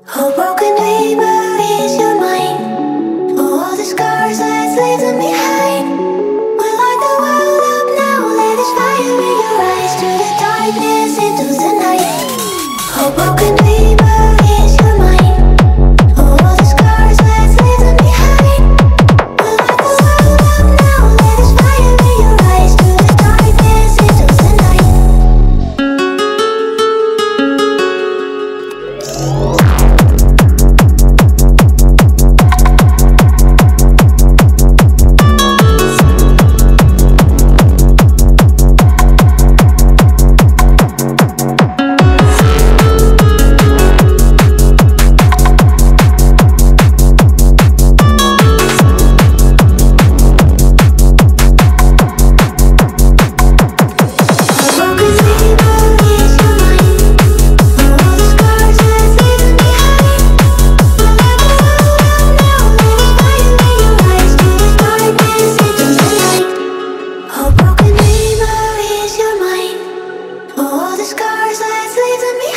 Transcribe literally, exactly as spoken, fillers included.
Oh, broken dreamer, is your mind? Oh, all the scars that leave them behind. We light the world up now, let us fire in your eyes, through the darkness into the night. Oh, broken dreamer, is your mind? Oh, all the scars that leave them behind. We light the world up now, let us fire in your eyes, through the darkness into the night. Oh, broken dreamer, is your mind? Oh, all the scars, let's leave them behind.